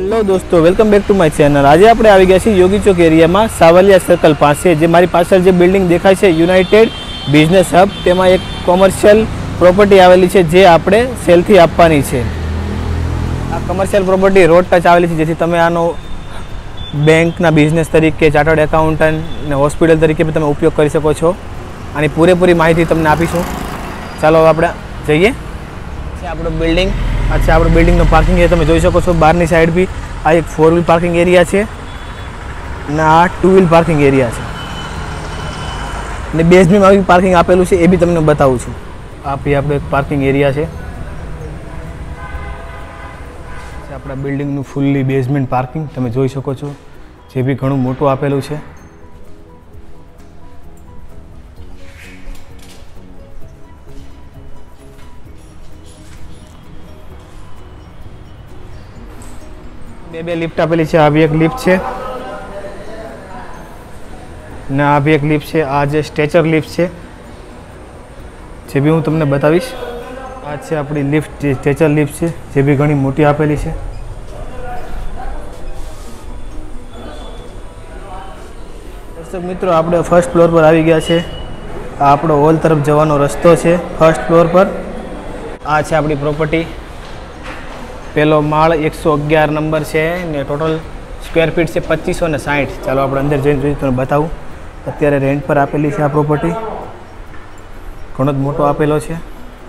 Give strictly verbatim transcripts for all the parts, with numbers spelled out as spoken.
Hello दोस्तों, welcome back to my channel. आज આપણે આવી ગયા છીએ યોગી ચોક એરિયામાં સાવલિયા સર્કલ પાસે જે મારી પાછળ જે બિલ્ડિંગ દેખાય છે યુનાઇટેડ બિઝનેસ હબ, તેમાં એક કોમર્શિયલ પ્રોપર્ટી આવેલી છે જે આપણે સેલથી આપવાની છે। આ કોમર્શિયલ પ્રોપર્ટી રોડ ટચ આવેલી છે, જેથી તમે આનો બેંકના બિઝનેસ તરીકે, ચાર્ટર્ડ એકાઉન્ટન્ટ ને હોસ્પિટલ તરીકે પણ તમે ઉપયોગ કરી શકો છો। આની પૂરેપૂરી માહિતી તમને આપીશું। ચાલો આપણે જઈએ। છે આપણો બિલ્ડિંગ, अच्छा आप बिल्डिंग पार्किंग है, તમે જોઈ શકો છો। બહારની સાઈડ भी આ એક फोर व्हील पार्किंग एरिया છે ને આ टू व्हील पार्किंग एरिया છે ને બેઝમેન્ટમાં આવી પાર્કિંગ આપેલું છે, એ બી તમને બતાવું છું। આ भी આપણો એક પાર્કિંગ એરિયા છે। આપણા બિલ્ડિંગનું ફૂલ્લી બેઝમેન્ટ પાર્કિંગ તમે જોઈ શકો છો, જે બી ઘણું મોટું આપેલું છે। બે બે લિફ્ટ આપેલી છે। આ બી એક લિફ્ટ છે ને આ બી એક લિફ્ટ છે। આ જે સ્ટ્રેચર લિફ્ટ છે, જે બી હું તમને બતાવીશ। આ છે આપણી લિફ્ટ, જે સ્ટ્રેચર લિફ્ટ છે, જે બી ઘણી મોટી આપેલી છે। દર્શક મિત્રો, આપણે ફર્સ્ટ ફ્લોર પર આવી ગયા છે। આ આપણો હોલ તરફ જવાનો રસ્તો છે ફર્સ્ટ ફ્લોર પર। આ છે આપણી પ્રોપર્ટી, पहलो माल एक सौ अगियार नंबर है ने टोटल स्क्वेर फीट से पच्चीस सौ ने साठ। चलो आप अंदर जैसे तुम्हें बताऊँ। अत्यारे रेंट पर आपेली है आ प्रोपर्टी, घणो ज मोटो आपेलो है।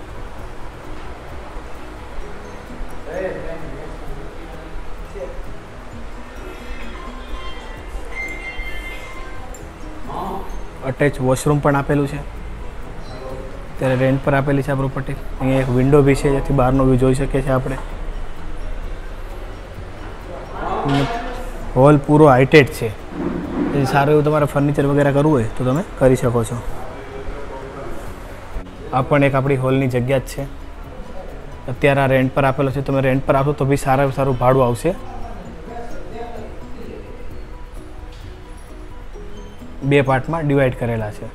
अटेच वॉशरूम पण आपेलू है। अत्यारे रेंट पर आपेली है आ प्रोपर्टी। अहीं एक विंडो भी है, जेथी बहारनो व्यू जोई शकीए छीए आपणे। हॉल पूरो हाइटेड है, सारू एवं तमारे फर्निचर वगैरह करवू होय तो तमे करी शको छो। आ पण एक आपणी हॉलनी जग्या ज छे। अत्यारे आ रेंट पर आपेलो छे, तमे रेंट पर आपो तो भी सारा सारू भाड़ुं आवशे। बे पार्ट में डिवाइड करेला छे।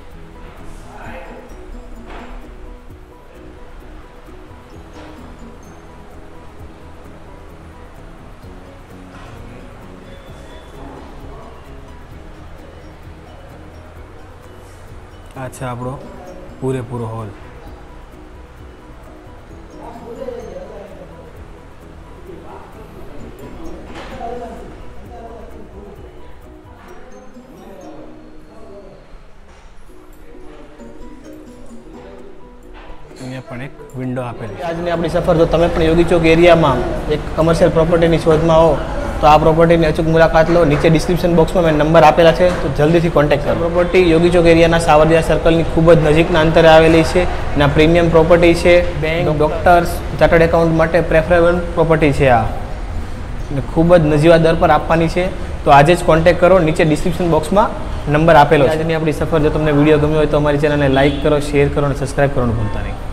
अच्छा आपड़ो पूरे पूरो हॉल। अहींया पण एक विंडो आपेली। आजनी आपणी सफर जो तमे पण योगी चौक एरिया में एक कमर्शियल प्रोपर्टी शोध में हो तो आ प्रोपर्टी ने अचूक मुलाकात लो। नीचे डिस्क्रिप्शन बॉक्स में मैं नंबर आपेला है, तो जल्दी थी कॉन्टेक्ट करो। Property Yogi Chowk area Savaliya circle की खूब नजीकना अंतरे आवेली है ने प्रीमियम प्रोपर्टी है। बैंक, डॉक्टर्स, चार्टर्ड एकाउंट माटे प्रेफरेबल प्रोपर्टी है। आ खूब नजीवा दर पर आपवानी है, तो आज ज कॉन्टेक्ट करो। नीचे डिस्क्रिप्शन बॉक्स में नंबर आपेलो है। आजनी आपणी सफर जो तमने विडियो गम्यो होय तो अमारी चेनल ने लाइक करो, शेर करो और सब्सक्राइब करवानुं भूलता नहीं।